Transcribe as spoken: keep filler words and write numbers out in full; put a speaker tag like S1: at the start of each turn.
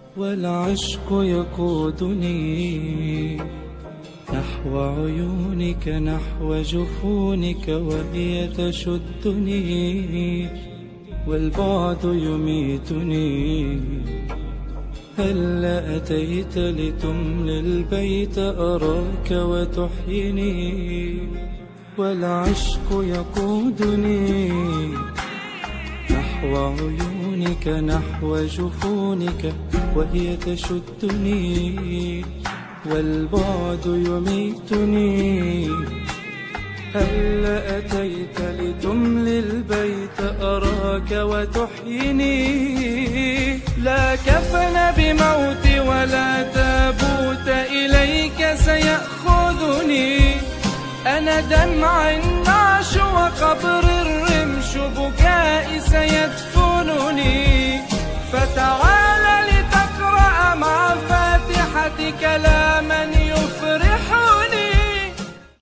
S1: والعشق يقودني نحو عيونك، نحو جفونك، وهي تشدني والبعد يميتني. هلا أتيت لتملي البيت أراك وتحيني، والعشق يقودني نحو عيونك، نحو جفونك، وهي تشدني والبعد يميتني. هلا أتيت لتملي البيت أراك وتحيني. لا كفن بموتي ولا تابوت إليك سيأخذني. أنا دمع النعش وقبر الرمش بكائي سيدفنني. فتعال لتقرأ مع فاتحتك لا